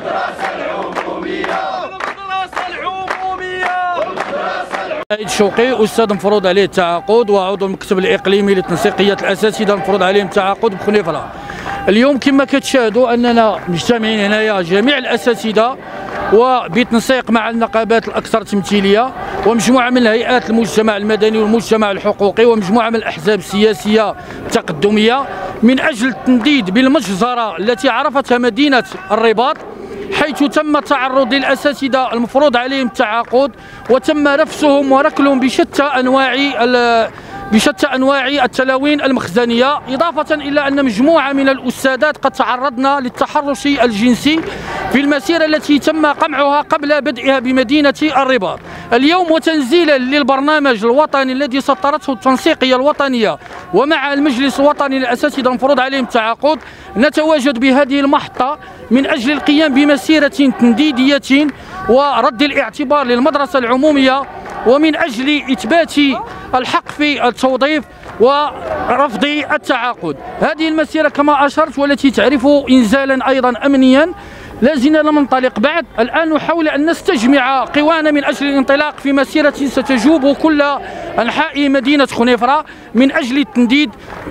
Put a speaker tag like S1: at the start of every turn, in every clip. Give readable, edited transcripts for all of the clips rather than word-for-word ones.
S1: سعيد شوقي أستاذ مفروض عليه التعاقد وعضو المكتب الإقليمي لتنسيقية الأساتذة مفروض عليهم التعاقد بخنيفرة. اليوم كما كتشاهدوا أننا مجتمعين هنايا جميع الأساتذة وبتنسيق مع النقابات الأكثر تمثيلية ومجموعة من الهيئات المجتمع المدني والمجتمع الحقوقي ومجموعة من الأحزاب السياسية التقدمية من أجل التنديد بالمجزرة التي عرفتها مدينة الرباط، حيث تم التعرض للأساتذة المفروض عليهم التعاقد وتم رفسهم وركلهم بشتى أنواع التلاوين المخزنية، إضافة إلى أن مجموعة من الأستاذات قد تعرضنا للتحرش الجنسي في المسيرة التي تم قمعها قبل بدئها بمدينة الرباط. اليوم وتنزيلا للبرنامج الوطني الذي سطرته التنسيقية الوطنية ومع المجلس الوطني للأساتذة المفروض عليهم التعاقد، نتواجد بهذه المحطة من أجل القيام بمسيرة تنديدية ورد الاعتبار للمدرسة العمومية ومن أجل إثبات الحق في التوظيف ورفض التعاقد. هذه المسيرة كما أشرت والتي تعرف إنزالا أيضا أمنيا لا زلنا لم ننطلق بعد. الآن نحاول أن نستجمع قوانا من أجل الانطلاق في مسيرة ستجوب كل أنحاء مدينة خنيفرة من أجل التنديد.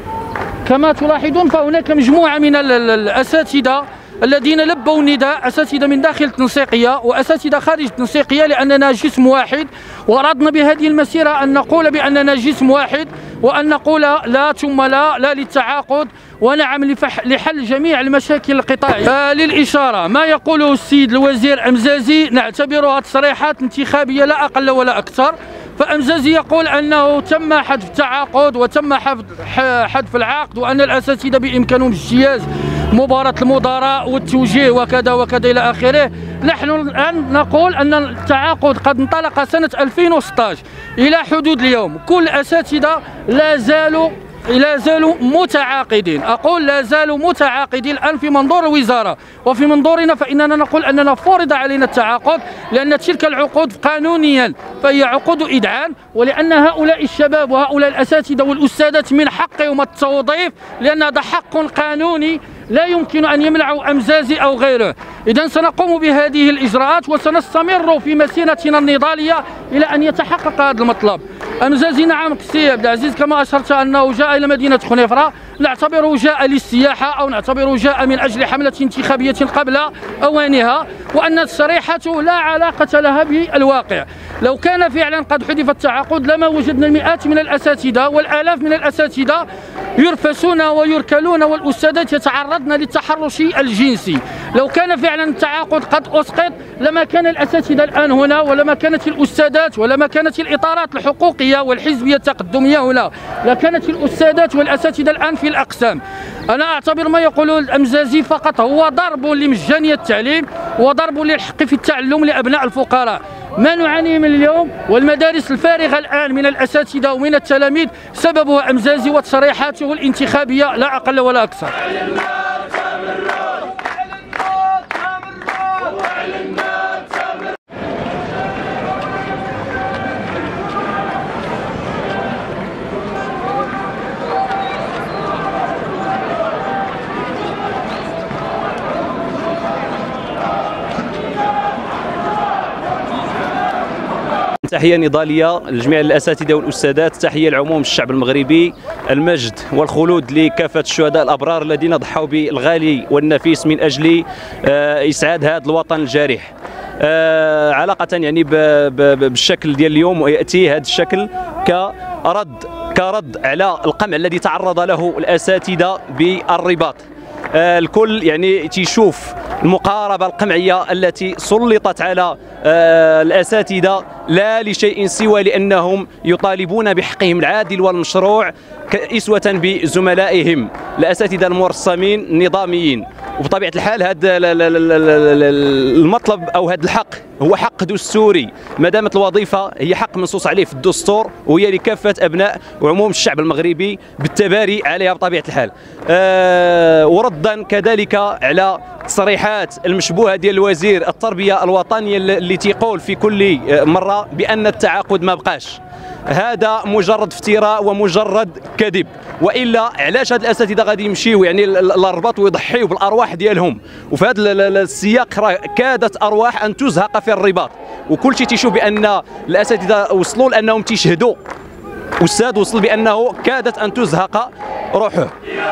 S1: كما تلاحظون فهناك مجموعة من الأساتذة الذين لبوا النداء، أساتذة من داخل التنسيقية وأساتذة خارج التنسيقية، لأننا جسم واحد وأردنا بهذه المسيرة أن نقول بأننا جسم واحد وأن نقول لا ثم لا للتعاقد ونعم لحل جميع المشاكل القطاعية. للإشارة ما يقوله السيد الوزير أمزازي نعتبرها تصريحات انتخابية لا أقل ولا أكثر. فأمزازي يقول أنه تم حذف التعاقد وتم حذف العقد وأن الأساتذة بإمكانهم اجتياز مباراة المدراء والتوجيه وكذا وكذا إلى آخره. نحن الآن نقول أن التعاقد قد انطلق سنة 2016 إلى حدود اليوم. كل الأساتذة لا زالوا متعاقدين، أقول لا زالوا متعاقدين الآن في منظور الوزارة. وفي منظورنا فإننا نقول أننا فرض علينا التعاقد لأن تلك العقود قانونيا فهي عقود إدعام، ولأن هؤلاء الشباب وهؤلاء الأساتذة والأستاذات من حقهم التوظيف، لأن هذا حق قانوني لا يمكن أن يمنعه أمزازي أو غيره. إذن سنقوم بهذه الإجراءات وسنستمر في مسيرتنا النضالية إلى أن يتحقق هذا المطلب. أمزازي نعم سي عبد العزيز كما أشرت أنه جاء إلى مدينة خنيفرة، نعتبره جاء للسياحة أو نعتبره جاء من أجل حملة انتخابية قبل أوانها، وأن تصريحاته لا علاقة لها بالواقع. لو كان فعلا قد حذف التعاقد لما وجدنا المئات من الأساتذة والآلاف من الأساتذة يرفسون ويركلون والأستاذات يتعرضن للتحرش الجنسي. لو كان فعلا التعاقد قد أسقط لما كان الأساتذة الآن هنا، ولما كانت الأستاذات ولما كانت الإطارات الحقوقية والحزبية التقدمية هنا، لكانت الأستاذات والأساتذة الآن في الأقسام. أنا أعتبر ما يقوله الأمزازي فقط هو ضرب لمجانية التعليم وضرب للحق في التعلم لأبناء الفقراء. ما نعانيه من اليوم والمدارس الفارغة الآن من الأساتذة ومن التلاميذ سببها أمزازي وتصريحاته الانتخابية لا أقل ولا أكثر.
S2: تحية نضالية لجميع الأساتذة والأستاذات، تحية لعموم الشعب المغربي، المجد والخلود لكافة الشهداء الأبرار الذين ضحوا بالغالي والنفيس من أجل إسعاد هذا الوطن الجارح. علاقة يعني بالشكل ديال اليوم، ويأتي هذا الشكل كرد على القمع الذي تعرض له الأساتذة بالرباط. الكل يعني تيشوف المقاربة القمعية التي سلطت على الأساتذة لا لشيء سوى لأنهم يطالبون بحقهم العادل والمشروع كإسوة بزملائهم الأساتذة المرسمين النظاميين. وبطبيعة الحال هذا المطلب أو هذا الحق هو حق دستوري، ما دامت الوظيفة هي حق منصوص عليه في الدستور وهي لكافة أبناء وعموم الشعب المغربي بالتباري عليها بطبيعة الحال. وردا كذلك على تصريحات المشبوهة ديال الوزير التربية الوطنية اللي تيقول في كل مرة بأن التعاقد ما بقاش. هذا مجرد افتراء ومجرد كذب، والا علاش هاد الاساتذه غادي يمشيو يعني للرباط ويضحيو بالارواح الارواح ديالهم. وفي هذا السياق راه كادت ارواح ان تزهق في الرباط، وكل شيء تيشوف بان الاساتذه وصلوا لانهم تيشهدوا استاذ وصل بانه كادت ان تزهق روحه.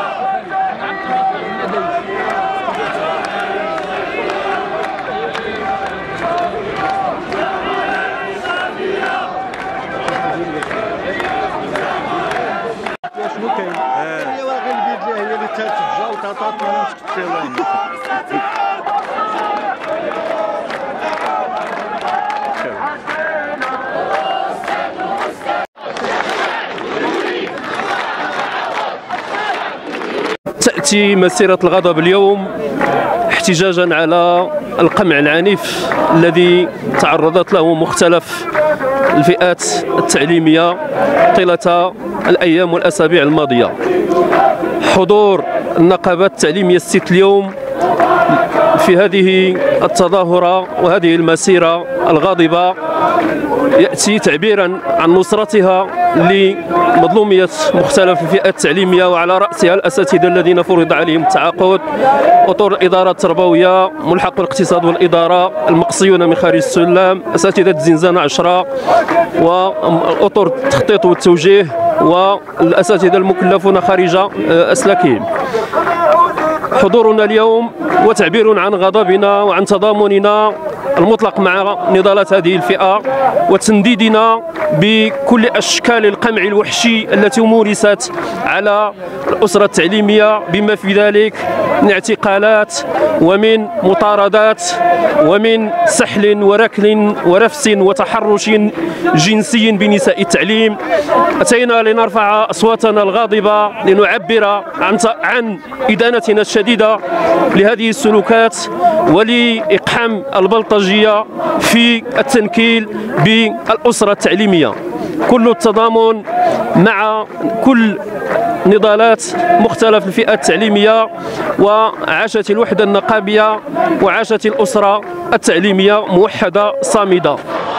S3: شنو كاين؟ هي واغي البيت هي اللي تتجا وتعطات ما نمسك
S4: تأتي مسيرة الغضب اليوم احتجاجا على القمع العنيف الذي تعرضت له مختلف الفئات التعليمية طيلة الأيام والأسابيع الماضية. حضور النقابات التعليمية الست اليوم في هذه التظاهرة وهذه المسيرة الغاضبة يأتي تعبيرا عن نصرتها لمظلومية مختلف الفئات التعليمية، وعلى رأسها الأساتذة الذين فرض عليهم التعاقد، أطر الإدارة التربوية، ملحق الاقتصاد والإدارة، المقصيون من خارج السلام، أساتذة الزنزانة 10، وأطر التخطيط والتوجيه، والأساتذة المكلفون خارج أسلاكهم. حضورنا اليوم وتعبير عن غضبنا وعن تضامننا المطلق مع نضالات هذه الفئة، وتنديدنا بكل أشكال القمع الوحشي التي مورست على الأسرة التعليمية، بما في ذلك من اعتقالات ومن مطاردات ومن سحل وركل ورفس وتحرش جنسي بنساء التعليم. أتينا لنرفع أصواتنا الغاضبة لنعبر عن إدانتنا الشديدة لهذه السلوكات ولإقحام البلطجية في التنكيل بالأسرة التعليمية. كل التضامن مع كل نضالات مختلف الفئات التعليمية، وعاشت الوحدة النقابية وعاشت الأسرة التعليمية موحدة صامدة.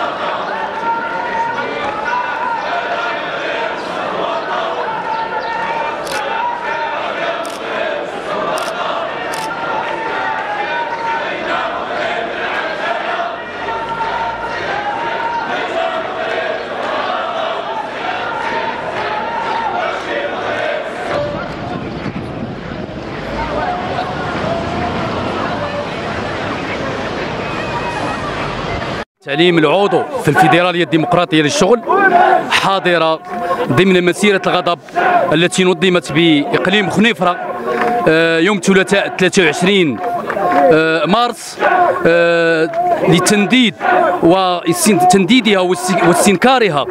S1: تعليم العضو في الفيدرالية الديمقراطية للشغل حاضرة ضمن مسيرة الغضب التي نظمت بإقليم خنيفرة يوم الثلاثاء 23 مارس لتنديد وتنديدها واستنكارها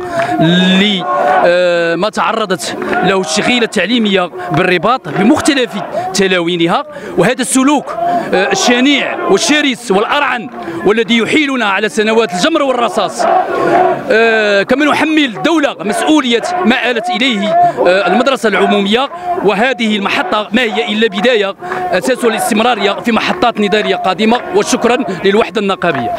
S1: لما تعرضت له الشغيلة التعليمية بالرباط بمختلف تلاوينها، وهذا السلوك الشنيع والشرس والأرعن والذي يحيلنا على سنوات الجمر والرصاص. كما نحمل الدولة مسؤولية ما آلت إليه المدرسة العمومية، وهذه المحطة ما هي إلا بداية أساسها الاستمرارية في محطات نضالية قادمة. وشكرا للوحدة النقابية.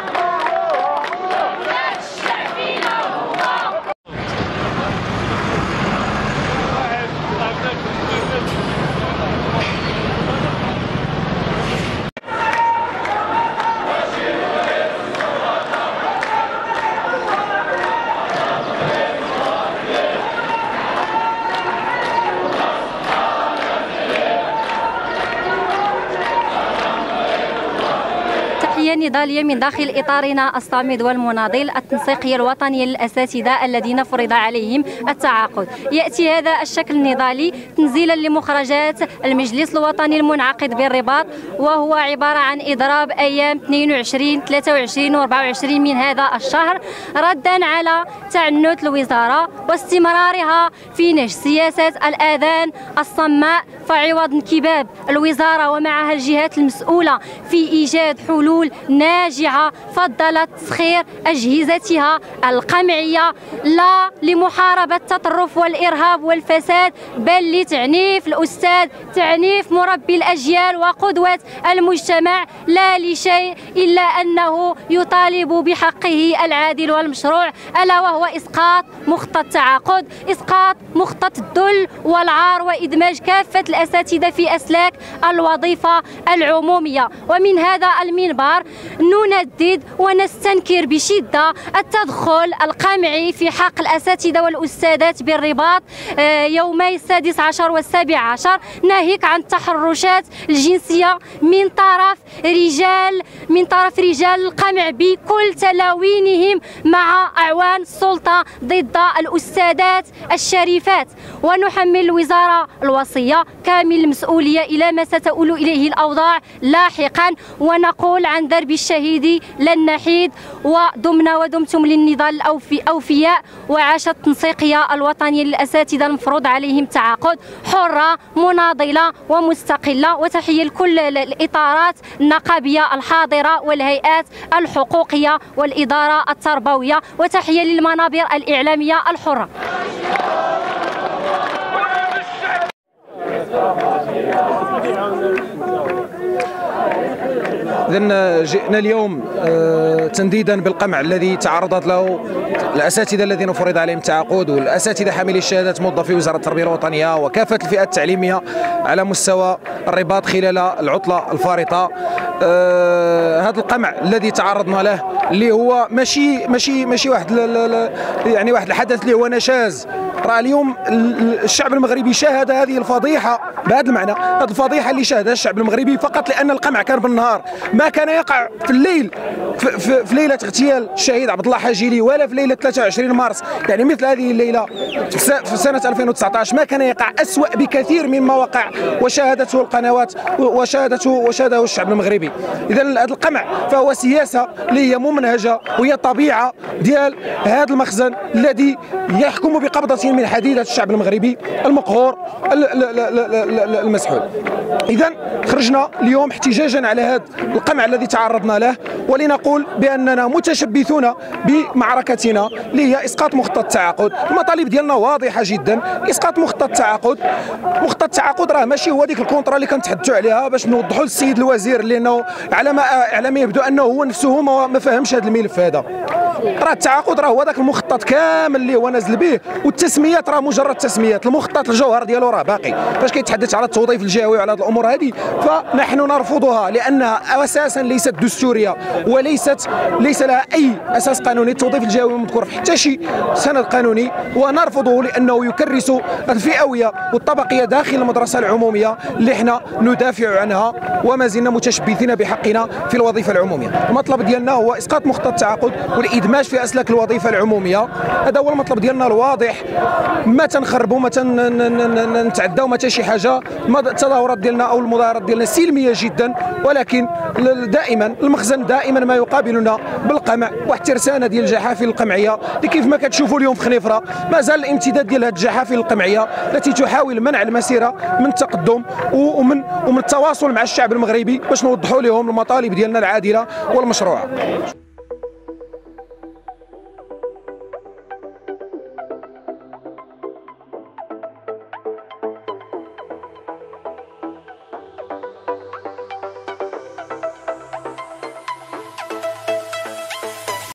S5: نضالية من داخل إطارنا الصامد والمناضل التنسيقية الوطنية للأساتذة الذين فرض عليهم التعاقد. يأتي هذا الشكل النضالي تنزيلا لمخرجات المجلس الوطني المنعقد بالرباط، وهو عبارة عن إضراب أيام 22 23 و24 من هذا الشهر، ردا على تعنت الوزارة واستمرارها في نهج سياسة الآذان الصماء، فعوض انكباب الوزارة ومعها الجهات المسؤولة في إيجاد حلول ناجعة فضلت تسخير أجهزتها القمعية لا لمحاربة التطرف والإرهاب والفساد، بل لتعنيف الأستاذ، تعنيف مربي الأجيال وقدوة المجتمع، لا لشيء إلا أنه يطالب بحقه العادل والمشروع، ألا وهو إسقاط مخطط التعاقد، إسقاط مخطط الذل والعار، وإدماج كافة الأساتذة في أسلاك الوظيفة العمومية. ومن هذا المنبر نندد ونستنكر بشدة التدخل القمعي في حق الأساتذة والأستاذات بالرباط يومي 16 و 17، ناهيك عن التحرشات الجنسية من طرف رجال القمع بكل تلاوينهم مع أعوان السلطة ضد الأستاذات الشريفات. ونحمل الوزارة الوصية كامل المسؤولية إلى ما ستؤول إليه الأوضاع لاحقا، ونقول عن درب الشهيد لن نحيد، ودمتم للنضال أوفياء، وعاشت التنسيقية الوطنية للأساتذة المفروض عليهم تعاقد حرة مناضلة ومستقلة. وتحية لكل الإطارات النقابية الحاضرة والهيئات الحقوقية والإدارة التربوية، وتحية للمنابر الإعلامية الحرة.
S6: إذن جئنا اليوم تنديدا بالقمع الذي تعرضت له الأساتذة الذين فرض عليهم التعاقد، والأساتذة حاملي الشهادات موظفي وزارة التربية الوطنية وكافة الفئات التعليمية على مستوى الرباط خلال العطلة الفارطة. هذا القمع الذي تعرضنا له اللي هو ماشي واحد يعني واحد الحدث اللي هو نشاز. راه اليوم الشعب المغربي شاهد هذه الفضيحة بهذا المعنى، هذه الفضيحة اللي شاهدها الشعب المغربي فقط لأن القمع كان بالنهار، ما كان يقع في الليل في ليلة اغتيال الشهيد عبد الله حاجيلي ولا في ليلة 23 مارس. يعني مثل هذه الليلة في سنة 2019 ما كان يقع أسوأ بكثير مما وقع وشاهدته القنوات وشاهده الشعب المغربي. إذا هذا القمع فهو سياسة اللي هي ممنهجة، وهي طبيعة ديال هذا المخزن الذي يحكم بقبضة من حديدة الشعب المغربي المقهور المسحول. إذا خرجنا اليوم احتجاجا على هذا القمع الذي تعرضنا له، ولنقول بأننا متشبثون بمعركتنا اللي هي إسقاط مخطط التعاقد. المطالب ديالنا واضحة جدا، إسقاط مخطط التعاقد. مخطط التعاقد راه ماشي هو ديك الكونطرا اللي كنتحدثوا عليها باش نوضحوا للسيد الوزير، لأنه على ما يبدو أنه هو نفسه ما فهمش هذا الملف هذا. راه التعاقد راه هو ذاك المخطط كامل اللي هو نازل به، والتسميات راه مجرد تسميات، المخطط الجوهر ديالو راه باقي. فاش كيتحدث على التوظيف الجهوي وعلى هذه الامور هذه فنحن نرفضها، لانها اساسا ليست دستوريه ليس لها اي اساس قانوني. التوظيف الجهوي مذكور في حتى شي سند قانوني، ونرفضه لانه يكرس الفئويه والطبقيه داخل المدرسه العموميه اللي احنا ندافع عنها وما زلنا متشبثين بحقنا في الوظيفه العموميه. المطلب ديالنا هو اسقاط مخطط التعاقد والادماج في اسلاك الوظيفه العموميه. هذا هو المطلب ديالنا الواضح. ما تنخربوا، ما نتعداو، ما حتى شي حاجه. التظاهرات ديالنا او المظاهرات ديالنا سلميه جدا، ولكن دائما المخزن دائما ما يقابلنا بالقمع والترسانه ديال الجحافل القمعيه اللي كيف ما كتشوفوا اليوم في خنيفره ما زال الامتداد ديال هذه الجحافل القمعيه التي تحاول منع المسيره من التقدم ومن التواصل مع الشعب المغربي باش نوضحوا لهم المطالب ديالنا العادله والمشروعه.